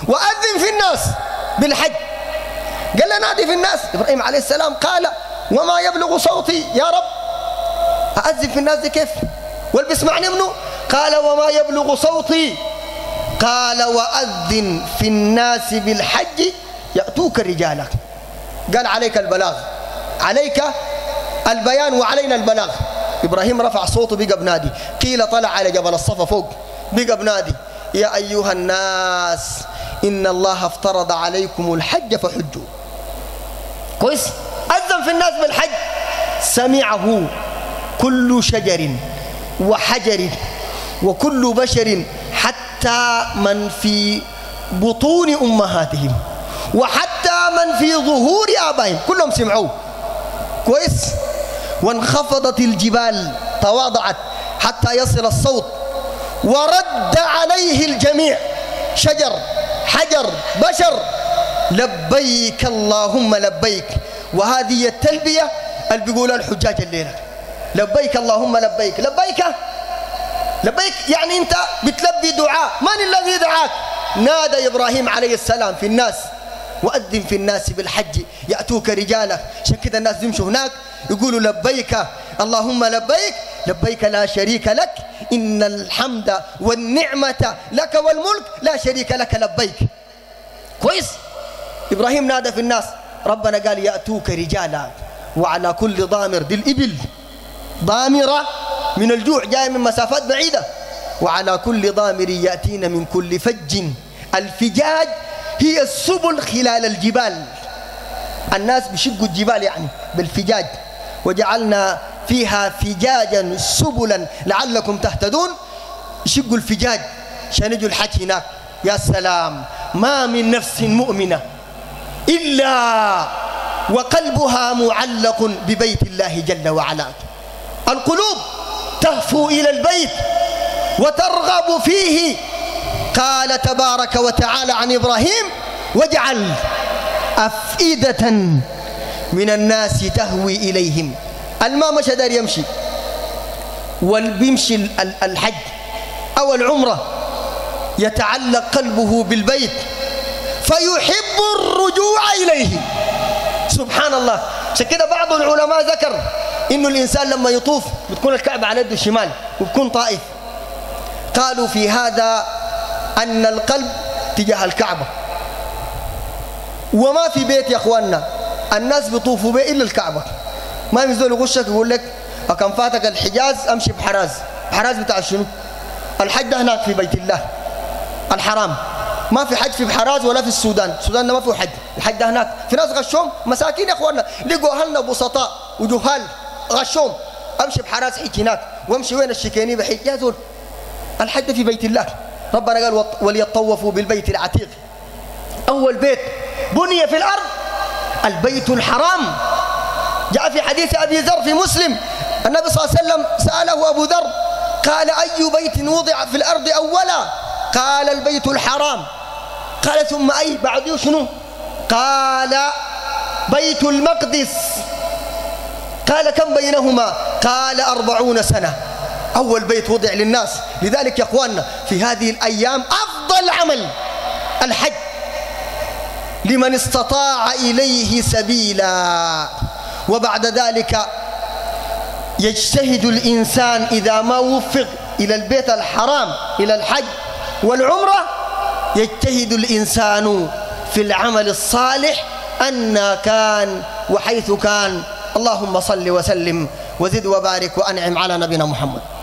وأذن في الناس بالحج. قال له نادي في الناس. إبراهيم عليه السلام قال وما يبلغ صوتي يا رب، أأذن في الناس دي كيف؟ واللي بيسمعني منه؟ قال وما يبلغ صوتي. قال وأذن في الناس بالحج يأتوك رجالك. قال عليك البلاغ، عليك البيان وعلينا البلاغ. إبراهيم رفع صوته بقى بنادي. قيل طلع على جبل الصفا فوق بقى بنادي يا أيها الناس إن الله افترض عليكم الحج فحجوا. كويس؟ أذن في الناس بالحج. سمعه كل شجر وحجر وكل بشر حتى من في بطون أمهاتهم وحتى من في ظهور آبائهم كلهم سمعوه. كويس؟ وانخفضت الجبال تواضعت حتى يصل الصوت ورد عليه الجميع، شجر حجر بشر، لبيك اللهم لبيك. وهذه التلبية اللي بيقولها الحجاج الليلة، لبيك اللهم لبيك. لبيك لبيك يعني أنت بتلبي دعاء. من الذي دعاك؟ نادى إبراهيم عليه السلام في الناس وأذن في الناس بالحج يأتوك رجالك. عشان كده الناس يمشوا هناك يقولوا لبيك اللهم لبيك لبيك لا شريك لك إن الحمد والنعمة لك والملك لا شريك لك لبيك. كويس؟ إبراهيم نادى في الناس. ربنا قال يأتوك رجالا وعلى كل ضامر، دي الإبل ضامرة من الجوع جاية من مسافات بعيدة، وعلى كل ضامر يأتين من كل فج. الفجاج هي السبل خلال الجبال. الناس بيشقوا الجبال يعني بالفجاج. وجعلنا فيها فجاجا سبلا لعلكم تهتدون. يشقوا الفجاج عشان يجوا الحج هناك. يا سلام، ما من نفس مؤمنة إلا وقلبها معلق ببيت الله جل وعلا. القلوب تهفو إلى البيت وترغب فيه. قال تبارك وتعالى عن إبراهيم واجعل أفئدة من الناس تهوي إليهم. الماء مش دار يمشي والبيمشي الحج أو العمرة يتعلق قلبه بالبيت فيحب الرجوع إليه. سبحان الله. عشان كده بعض العلماء ذكر إنه الإنسان لما يطوف بتكون الكعبة على يده الشمال وبتكون طائف. قالوا في هذا أن القلب تجاه الكعبة، وما في بيت يا أخواننا الناس بيطوفوا به إلا الكعبة. ما ينزل يغشك يقول لك أكم فاتك الحجاز أمشي بحراز. بحراز بتاع شنو؟ الحج ده هناك في بيت الله الحرام. ما في حج في بحراز ولا في السودان. السودان ما فيه حج. الحج ده هناك. في ناس غشوم مساكين يا أخواننا لقوا أهلنا بسطاء وجهال غشوم. أمشي بحراز حج هناك وأمشي وين الشكيني بحج. يا زول الحج في بيت الله. ربنا قال وليطوفوا بالبيت العتيق. أول بيت بني في الأرض البيت الحرام. جاء في حديث أبي ذر في مسلم النبي صلى الله عليه وسلم سأله أبو ذر قال أي بيت وضع في الأرض أولا؟ قال البيت الحرام. قال ثم أي بعده شنو؟ قال بيت المقدس. قال كم بينهما؟ قال 40 سنة. أول بيت وضع للناس. لذلك يا أخواننا في هذه الأيام أفضل عمل الحج لمن استطاع إليه سبيلا. وبعد ذلك يجتهد الإنسان إذا ما وفق إلى البيت الحرام إلى الحج والعمرة، يجتهد الإنسان في العمل الصالح أن كان وحيث كان. اللهم صل وسلم وزد وبارك وأنعم على نبينا محمد.